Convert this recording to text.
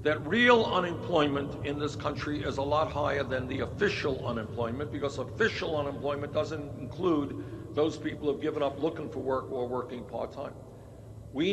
that real unemployment in this country is a lot higher than the official unemployment, because official unemployment doesn't include those people who've given up looking for work or working part-time.